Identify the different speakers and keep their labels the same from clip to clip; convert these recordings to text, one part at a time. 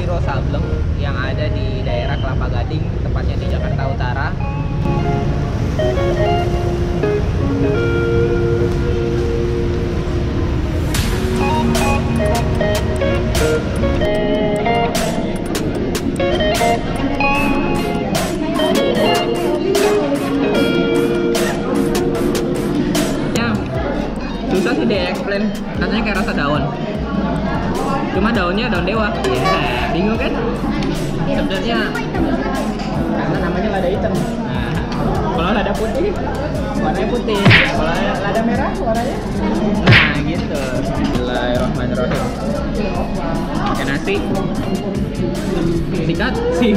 Speaker 1: Wiro Sableng yang ada di daerah Kelapa Gading, tepatnya di Jakarta Utara. Susah sih di-explain, katanya kayak rasa daun. Cuma daunnya daun dewa. Ya, bingung kan? Sebenarnya karena namanya lada hitam. Nah, kalau lada putih, warnanya putih. Kalau lada merah, warnanya. Nah, gitu. Bismillahirrahmanirrahim. Pakai nasi. Sikat.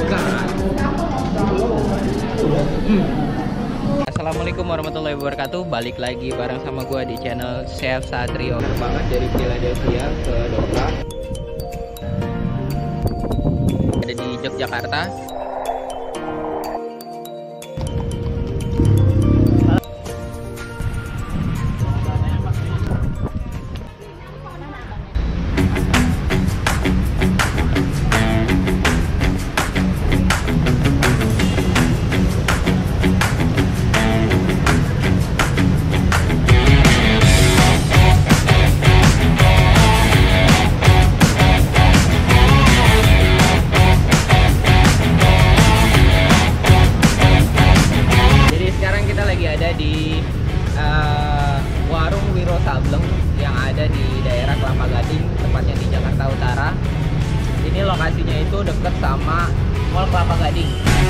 Speaker 1: Assalamualaikum warahmatullahi wabarakatuh. Balik lagi bareng sama gue di channel Chef Satrio. Banget dari Philadelphia ke Doha. Ada di Yogyakarta. Warung Wiro Sableng yang ada di daerah Kelapa Gading, tepatnya di Jakarta Utara. Ini lokasinya itu deket sama Mall Kelapa Gading.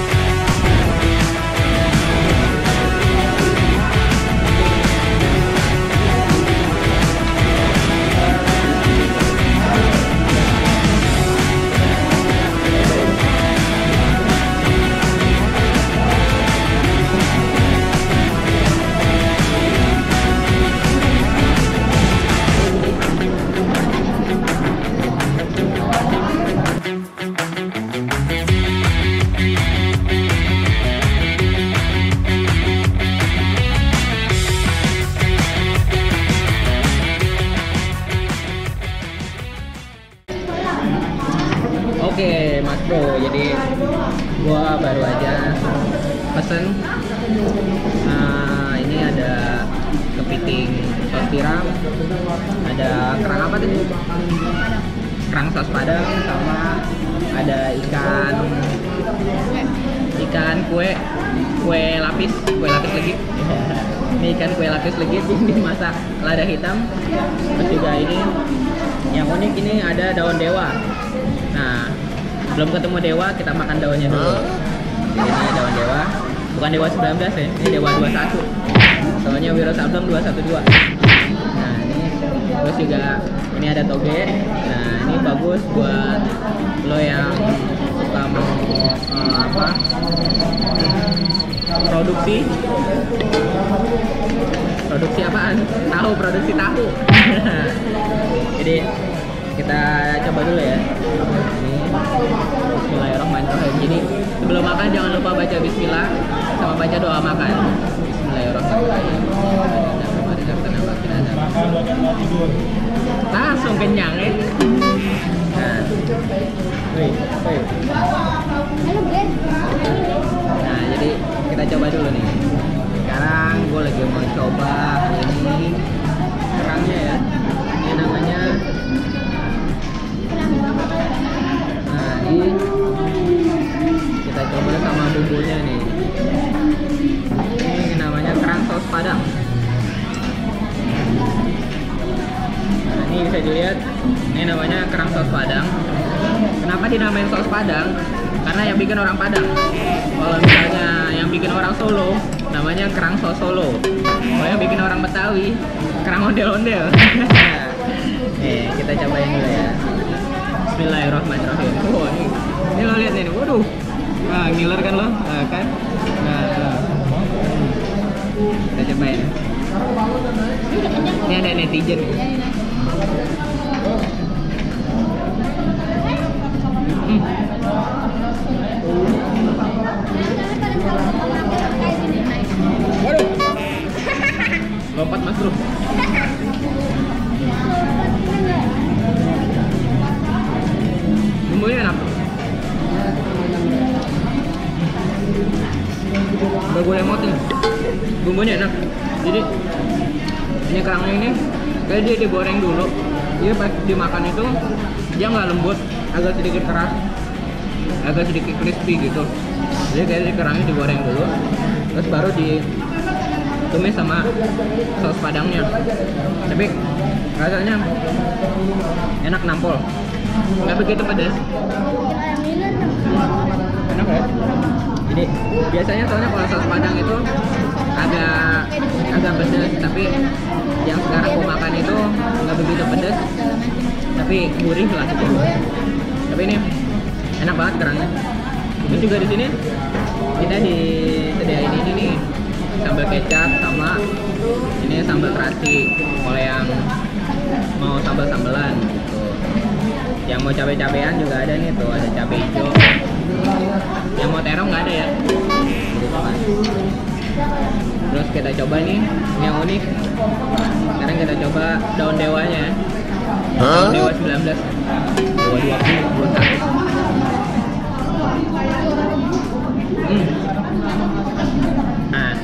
Speaker 1: Oke, Mas Bro, jadi gua baru aja pesen. Ini ada kepiting saus tiram, ada kerang apa tadi? Kerang saus padang, sama ada ikan kue lapis legit. Ini ikan kue lapis legit yang dimasak lada hitam. Terus juga ini yang unik, ini ada daun dewa. Nah, belum ketemu dewa, kita makan daunnya dulu. Ini daun dewa, bukan dewa 19 ya, ini dewa 21. Soalnya Wiro Sableng 212. Nah, ini terus juga ini ada toge. Nah, ini bagus buat lo yang suka mau produksi apaan? Produksi tahu. Jadi kita coba dulu ya. Ini Bismillahirrahmanirrahim. Jadi sebelum makan jangan lupa baca bismillah sama baca doa makan. Bismillahirrahmanirrahim. Langsung kenyang ya. Nah, jadi kita coba dulu nih. Sekarang gue lagi mau coba ini kerangnya ya. Ini namanya. Nah, ini kita coba sama bumbunya nih. Ini namanya kerang saus padang. Nah, ini bisa dilihat, ini namanya kerang saus padang. Kenapa dinamain saus padang? Karena yang bikin orang Padang. Kalau misalnya yang bikin orang Solo, namanya kerang saus Solo. Kalau yang bikin orang Betawi, kerang ondel-ondel. Nih, kita cobain dulu ya. Bismillahirrahmanirrahim. Oh, ini lo lihat nih, waduh. Wah, ngiler kan lo? Nah, kan? Nah. Kita cobain. Ini ada netizen. Waduh. Lompat Mas Bro. Bumbunya enak. bumbunya enak. Jadi ini kerangnya ini kayak dia digoreng dulu. Dia pas dimakan itu dia nggak lembut, agak sedikit keras, agak sedikit crispy gitu. Jadi kayak di kerangnya digoreng dulu, terus baru ditumis sama saus padangnya. Tapi rasanya enak, nampol, nggak begitu pedas. Enak ya. Jadi biasanya soalnya kalau saus padang itu agak pedas, tapi yang sekarang aku makan itu nggak begitu pedas, tapi gurih lah gitu. Tapi ini enak banget kerangnya. Terus juga di sini kita disediain ini nih, sambal kecap sama ini sambal terasi. Kalau yang mau sambal-sambalan gitu, yang mau cabai-cabean juga ada nih tuh, ada cabai hijau. Yang mau terong nggak ada ya. Terus kita coba nih yang unik. Sekarang kita coba daun dewanya. Daun dewa 19, 220, 21. Nah,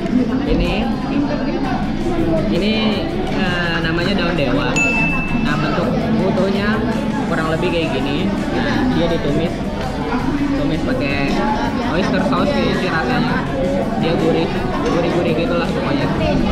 Speaker 1: ini namanya daun dewa. Nah, bentuk utuhnya kurang lebih kayak gini. Nah, dia ditumis pakai oyster sauce kayak sih rasanya. Dia gurih gitulah pokoknya.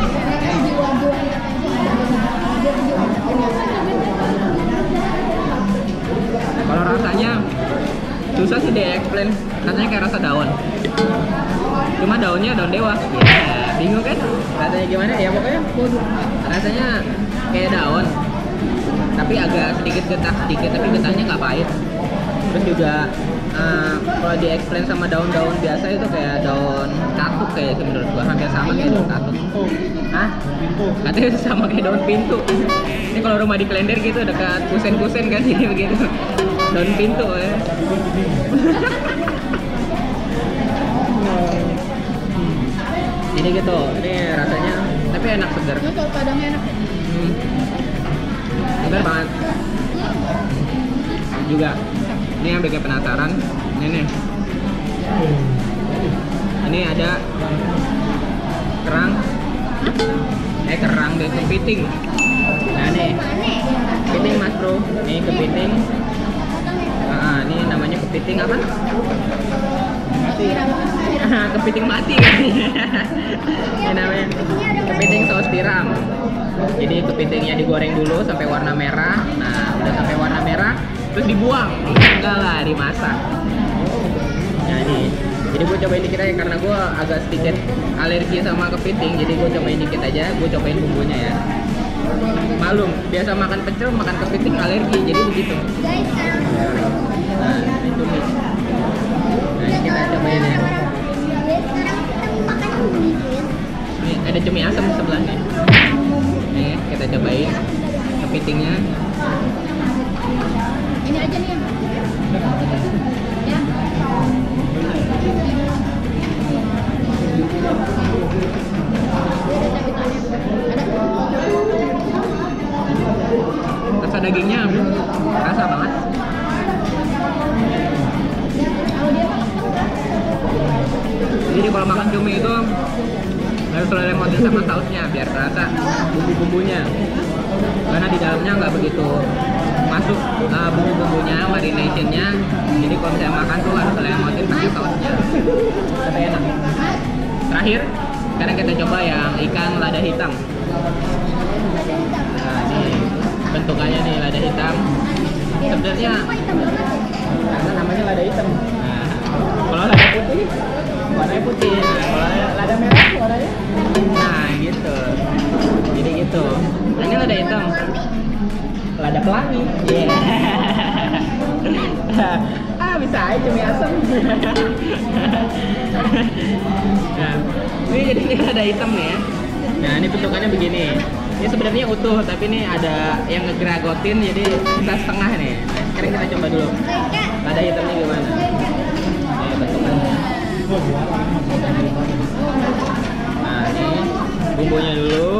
Speaker 1: Kalau rasanya susah sih di-explain, rasanya kayak rasa daun. Cuma daunnya daun dewa. Ya, bingung kan? Rasanya gimana? Ya pokoknya rasanya kayak daun, tapi agak sedikit getah sedikit, tapi getahnya nggak pahit. Terus juga kalau di-explain sama daun-daun biasa itu kayak daun katuk kayak menurut gua, hampir sama kayak daun katuk. Hah? Katanya sama kayak daun pintu. Ini kalau rumah di Klender gitu dekat kusen-kusen kan jadi begitu. Daun pintu ya. Ini gitu, ini rasanya tapi enak, segar.
Speaker 2: Kalau padangnya enak ya?
Speaker 1: Segar banget. Juga ini yang bikin penasaran, ini ada kerang deh, kepiting. Nah nih kepiting mas bro, ini kepiting. Ini namanya kepiting apa? Kepiting mati kan? Ini namanya kepiting saus tiram. Jadi kepitingnya digoreng dulu sampai warna merah. Nah udah sampai warna merah terus dibuang, enggak lah, dimasak. Nah ini, jadi gue cobain dikit aja karena gue agak sedikit alergi sama kepiting, jadi gue cobain dikit aja, gue cobain bumbunya ya. Malum, biasa makan pecel, makan kepiting alergi, jadi begitu. Nah itu nih. Nah ini kita cobain ya. Ini ada cumi asam sebelahnya. Nih kita cobain kepitingnya.
Speaker 2: Ini aja nih ya.
Speaker 1: Rasa dagingnya rasa banget. Jadi kalau makan cumi itu harus lemotin sama sausnya biar terasa bumbu-bumbunya, karena di dalamnya nggak begitu masuk bumbu-bumbunya, marinationnya. Jadi kalau misalnya makan tuh harus lemotin pakai sausnya, tapi enak. Terakhir sekarang kita coba yang ikan lada hitam. Nah ini bentukannya nih, lada hitam. Sebenarnya karena namanya lada hitam. Nah, kalau lada putih warnanya putih. Nah, kalau lada merah warnanya, nah gitu. Jadi gitu. Nah, ini lada hitam, lada pelangi. Bisa aja cumi asam. Nah, ini jadi ini lada hitam nih ya. Nah, ini bentukannya begini. Ini sebenarnya utuh, tapi ini ada yang ngegeragotin, jadi kita setengah nih. Nah, sekarang kita coba dulu lada hitamnya gimana. Ini bentukannya. Nah, ini bumbunya dulu.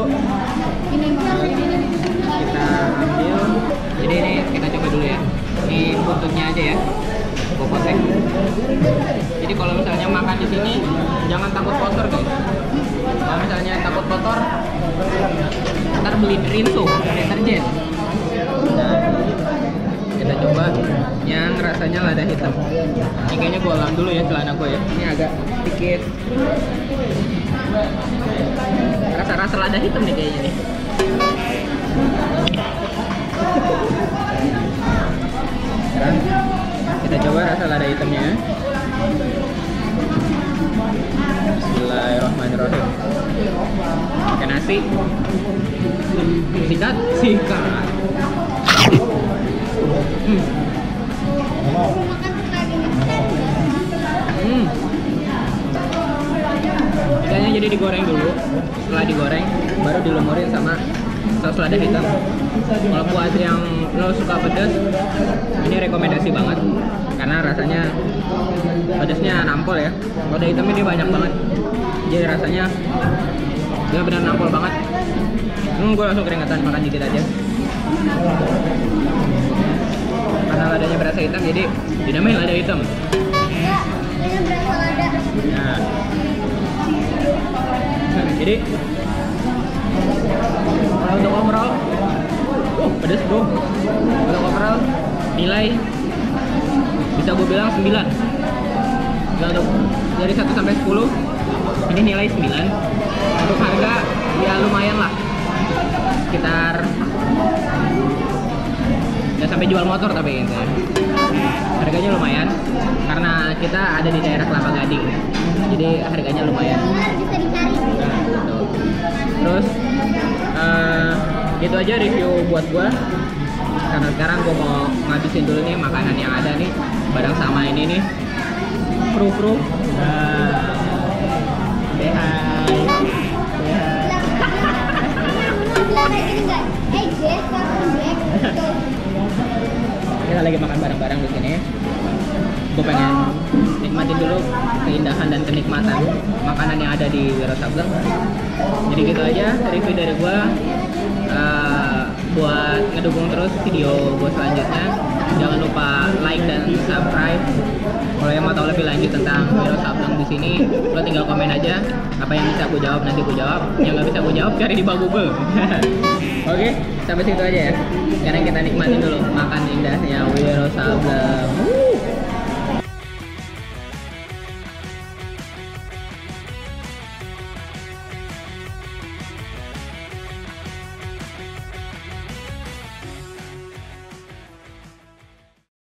Speaker 1: Kita ambil. Jadi ini kita coba dulu ya. Ini buntutnya aja ya. popotek. Jadi kalau misalnya makan di sini jangan takut kotor guys. Kalau misalnya takut kotor, ntar beli rinso deterjen. Nah, kita coba yang rasanya lada hitam. Ini kayaknya gue ulang dulu ya celana gue ya. Ini agak sedikit rasa-rasa lada hitam nih kayaknya nih. Sekarang kita coba rasa lada hitamnya. Bismillahirrahmanirrahim. Pakai nasi. Sikat. Ikannya jadi digoreng dulu. Setelah digoreng, baru dilumurin sama saus lada hitam. Kalau buat yang lo suka pedas, ini rekomendasi banget karena rasanya pedasnya nampol ya. Lada hitamnya dia banyak banget, jadi rasanya benar-benar nampol banget. Gue langsung keringetan, makan dikit aja. Karena ladanya berasa hitam, jadi dinamain lada hitam.
Speaker 2: Enggak, ini berasa lada.
Speaker 1: Nah, jadi kalau untuk overall, pedas bro. Untuk overall nilai bisa gue bilang 9. Nah, untuk dari 1 sampai 10 ini nilai 9. Untuk harga ya lumayan lah, sekitar nggak sampai jual motor tapi gitu. Harganya lumayan karena kita ada di daerah Kelapa Gading, jadi harganya lumayan.
Speaker 2: Bisa dicari.
Speaker 1: Nah, gitu. Terus gitu aja review buat gua, karena sekarang gua mau ngabisin dulu nih makanan yang ada nih bareng sama ini nih kru. Say hi. Kita lagi makan bareng-bareng di sini. Gue pengen nikmatin dulu keindahan dan kenikmatan makanan yang ada di Wiro Sableng. Jadi gitu aja review dari gue. Buat ngedukung terus video gue selanjutnya, jangan lupa like dan subscribe. Kalau yang mau tahu lebih lanjut tentang Wiro Sableng di sini, lo tinggal komen aja. Apa yang bisa gue jawab nanti gue jawab. Yang nggak bisa gue jawab cari di bawah Google. Oke, sampai situ aja ya. Sekarang kita nikmatin dulu makan indahnya Wiro Sableng.